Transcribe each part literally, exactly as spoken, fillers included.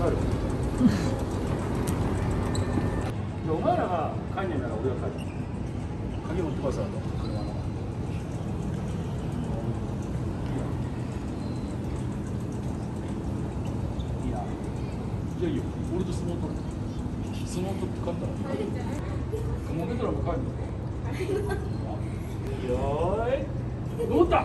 かる。お前らが帰んねんなら俺が帰る。鍵持ってこいさと車の。いやいやいや、俺と相撲取る。相撲取って勝ったらもう出たらもう帰るの。よーい、どうだ。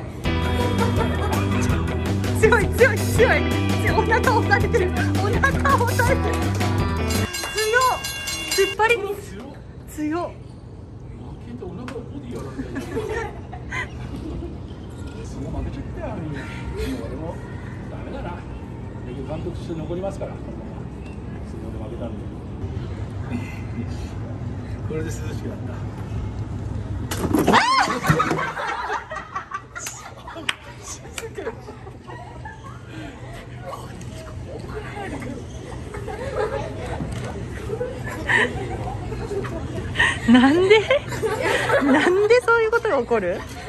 強い強い強い。お腹押されてる。お腹押されてる。強っ。突っ張りに強っ。 負けてお腹ボディやられてる。相撲負けちゃったよ。俺もダメだな。結局監督として残りますから。相撲で負けたんで。これで涼しくなった。 なんでなんでそういうことが起こる？